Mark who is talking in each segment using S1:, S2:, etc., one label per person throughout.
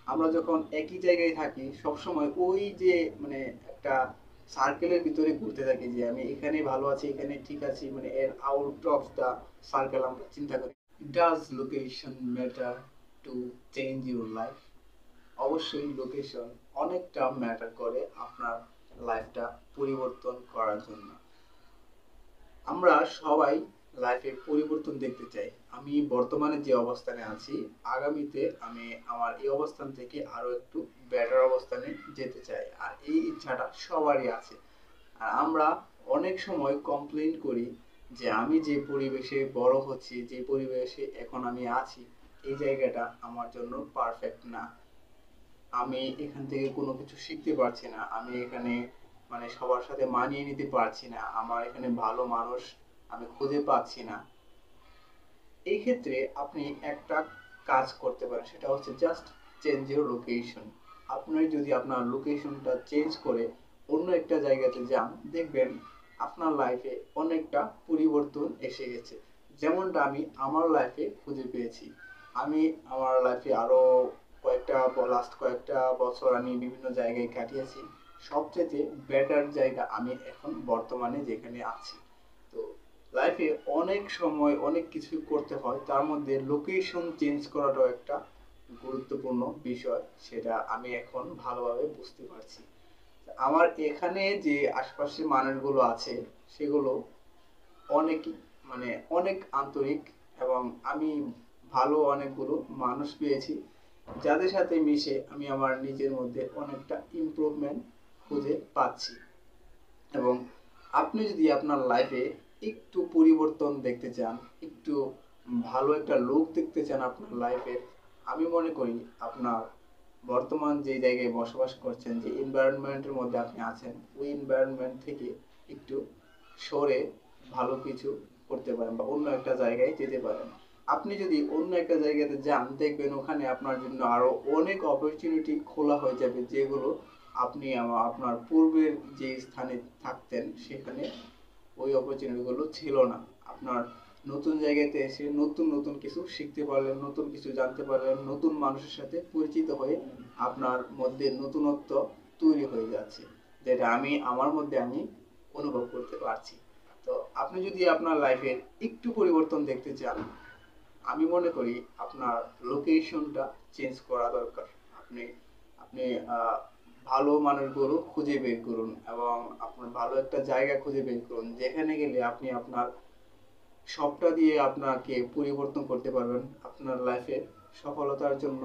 S1: আমরা যখন একই জায়গায় থাকি সবসময় ওই যে মানে একটা সার্কেলের ভিতরে ঘুরতে থাকি যে আমি এখানে ভালো আছি, এখানে ঠিক আছি, মানে এর আউট অফ দা সার্কেল আমরা চিন্তা করি। Does location matter to change your life? অবশ্যই লোকেশন অনেকটা ম্যাটার করে আপনার লাইফটা পরিবর্তন করার জন্য। আমরা সবাই লাইফে পরিবর্তন দেখতে চাই। আমি বর্তমানে যে অবস্থানে আছি, আগামীতে আমি আমার এই অবস্থান থেকে আরো একটু বেটার অবস্থানে যেতে চাই, আর এই ইচ্ছাটা সবারই আছে। আর আমরা অনেক সময় কমপ্লেইন করি যে আমি যে পরিবেশে বড় হচ্ছি, যে পরিবেশে এখন আমি আছি, এই জায়গাটা আমার জন্য পারফেক্ট না। আমি এখান থেকে কোনো কিছু শিখতে পারছি না, আমি এখানে মানে সবার সাথে মানিয়ে নিতে পারছি না, আমার এখানে ভালো মানুষ আমি খুঁজে পাচ্ছি না। এই ক্ষেত্রে আপনি একটা কাজ করতে পারেন, সেটা হচ্ছে জাস্ট চেঞ্জ ইউর লোকেশন। আপনি যদি আপনার লোকেশনটা চেঞ্জ করে অন্য একটা জায়গাতে যান, দেখবেন আপনার লাইফে অনেকটা পরিবর্তন এসে গেছে। যেমনটা আমি আমার লাইফে খুঁজে পেয়েছি। আমি আমার লাইফে আরো লাস্ট কয়েকটা বছর আমি বিভিন্ন জায়গায় কাটিয়েছি। সবচেয়ে বেটার জায়গা আমি এখন বর্তমানে যেখানে আছি। তো লাইফে অনেক সময় অনেক কিছু করতে হয়, তার মধ্যে লোকেশন চেঞ্জ করাটাও একটা গুরুত্বপূর্ণ বিষয়, সেটা আমি এখন ভালোভাবে বুঝতে পারছি। আমার এখানে যে আশপাশের মানুষগুলো আছে সেগুলো অনেক মানে অনেক আন্তরিক, এবং আমি ভালো অনেকগুলো মানুষ পেয়েছি যাদের সাথে মিশে আমি আমার নিজের মধ্যে অনেকটা ইমপ্রুভমেন্ট খুঁজে পাচ্ছি। এবং আপনি যদি আপনার লাইফে একটু পরিবর্তন দেখতে চান, একটু ভালো একটা লোক দেখতে চান আপনার লাইফে, আমি মনে করি আপনার বর্তমান যে জায়গায় বসবাস করছেন, যে এনভায়রনমেন্টের মধ্যে আপনি আছেন, ওই এনভায়রনমেন্ট থেকে একটু সরে ভালো কিছু করতে পারেন বা অন্য একটা জায়গায় যেতে পারেন। আপনি যদি অন্য একটা জায়গাতে যান, দেখবেন ওখানে আপনার জন্য আরো অনেক অপরচুনিটি খোলা হয়ে যাবে, যেগুলো আপনি আপনার পূর্বের যে স্থানে থাকতেন সেখানে ওই অপরচুনিটিগুলো ছিল না। আপনার নতুন জায়গাতে এসে নতুন নতুন কিছু শিখতে পারলেন, নতুন কিছু জানতে পারলেন, নতুন মানুষের সাথে পরিচিত হয়ে আপনার মধ্যে নতুনত্ব তৈরি হয়ে যাচ্ছে, যেটা আমি আমার মধ্যে আমি অনুভব করতে পারছি। তো আপনি যদি আপনার লাইফের একটু পরিবর্তন দেখতে চান, আমি মনে করি আপনার লোকেশনটা চেঞ্জ করা দরকার। আপনি আপনি আহ, ভালো মানুষগুলো খুঁজে বের করুন, এবং আপনার ভালো একটা জায়গা খুঁজে বের করুন যেখানে গেলে আপনি আপনার সবটা দিয়ে আপনাকে পরিবর্তন করতে পারবেন। আপনার লাইফে সফলতার জন্য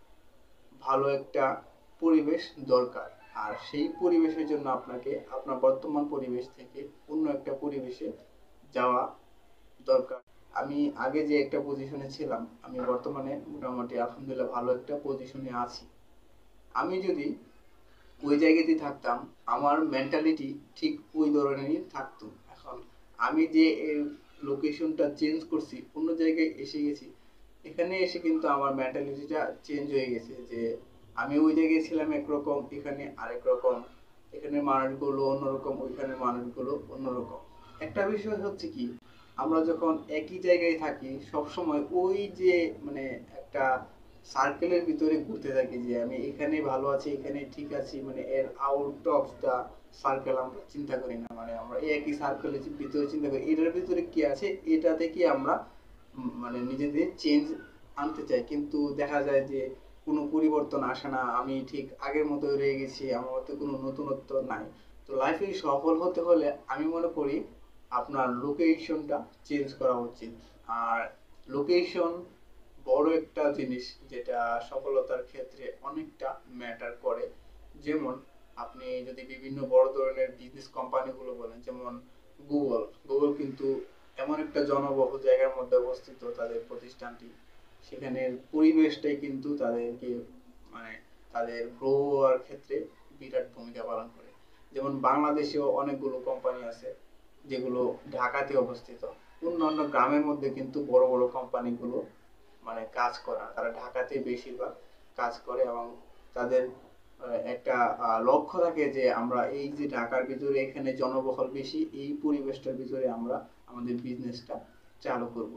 S1: ভালো একটা পরিবেশ দরকার, আর সেই পরিবেশের জন্য আপনাকে আপনার বর্তমান পরিবেশ থেকে অন্য একটা পরিবেশে যাওয়া দরকার। আমি আগে যে একটা পজিশনে ছিলাম, আমি বর্তমানে মোটামুটি আলহামদুলিল্লাহ ভালো একটা পজিশনে আছি। আমি যদি ওই জায়গাতেই থাকতাম, আমার মেন্টালিটি ঠিক ওই ধরনেরই থাকতো। এখন আমি যে লোকেশনটা চেঞ্জ করছি, অন্য জায়গায় এসে গেছি, এখানে এসে কিন্তু আমার মেন্টালিটিটা চেঞ্জ হয়ে গেছে, যে আমি ওই জায়গায় ছিলাম একরকম, এখানে আরেক রকম, এখানে মানুষগুলো অন্যরকম, ওইখানে মানুষগুলো অন্যরকম। একটা বিষয় হচ্ছে কি, আমরা যখন একই জায়গায় থাকি সবসময় ওই যে মানে একটা সার্কেলের ভিতরে ঘুরতে থাকি যে আমি এখানে ভালো আছি, এখানে ঠিক আছি, মানে এর আউট অফ দা সার্কেল আমরা চিন্তা করি না। মানে আমরা এই একই সার্কেলের ভিতরে চিন্তা করি এটার ভিতরে কি আছে, এটা থেকে আমরা মানে নিজেদের চেঞ্জ আনতে চাই, কিন্তু দেখা যায় যে কোনো পরিবর্তন আসে না, আমি ঠিক আগের মতো রয়ে গেছি, আমার মধ্যে কোনো নতুনত্ব নাই। তো লাইফে সফল হতে হলে আমি মনে করি আপনার লোকেশনটা চেঞ্জ করা উচিত। আর লোকেশন বড় একটা জিনিস, যেটা সফলতার ক্ষেত্রে অনেকটা ম্যাটার করে। যেমন আপনি যদি বিভিন্ন বড় ধরনের বিজনেস কোম্পানিগুলো বলেন, যেমন গুগল, গুগল কিন্তু এমন একটা জনবহুল জায়গার মধ্যে অবস্থিত তাদের প্রতিষ্ঠানটি, সেখানের পরিবেশটাই কিন্তু তাদেরকে মানে তাদের গ্রো হওয়ার ক্ষেত্রে বিরাট ভূমিকা পালন করে। যেমন বাংলাদেশেও অনেকগুলো কোম্পানি আছে যেগুলো ঢাকাতে অবস্থিত, অন্যান্য গ্রামের মধ্যে কিন্তু বড় বড় কোম্পানিগুলো মানে কাজ করে না, তারা ঢাকাতে বেশিরভাগ কাজ করে, এবং তাদের একটা লক্ষ্য থাকে যে আমরা এই যে ঢাকার ভিতরে এখানে জনবহুল বেশি, এই পরিবেশটার ভিতরে আমরা আমাদের বিজনেসটা চালু করব। তো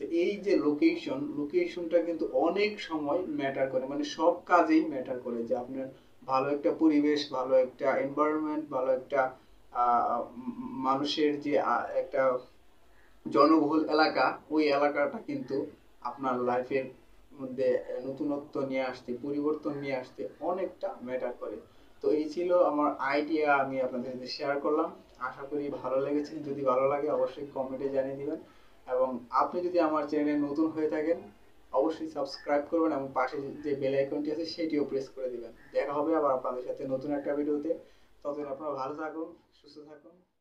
S1: তো এই যে লোকেশনটা কিন্তু অনেক সময় ম্যাটার করে, মানে সব কাজেই ম্যাটার করে, যে আপনার ভালো একটা পরিবেশ, ভালো একটা এনভায়রনমেন্ট, ভালো একটা মানুষের যে একটা জনবহুল এলাকা, ওই এলাকাটা কিন্তু আপনার লাইফের মধ্যে নতুনত্ব নিয়ে আসতে, পরিবর্তন নিয়ে আসতে অনেকটা ম্যাটার করে। তো এই ছিল আমার আইডিয়া, আমি আপনাদের সাথে শেয়ার করলাম। আশা করি ভালো লেগেছে। যদি ভালো লাগে অবশ্যই কমেন্টে জানিয়ে দিবেন, এবং আপনি যদি আমার চ্যানেলে নতুন হয়ে থাকেন অবশ্যই সাবস্ক্রাইব করবেন, এবং পাশে যে বেল আইকনটি আছে সেটিও প্রেস করে দিবেন। দেখা হবে আবার আপনাদের সাথে নতুন একটা ভিডিওতে। ততদিন আপনারা ভালো থাকুন, সুস্থ থাকুন।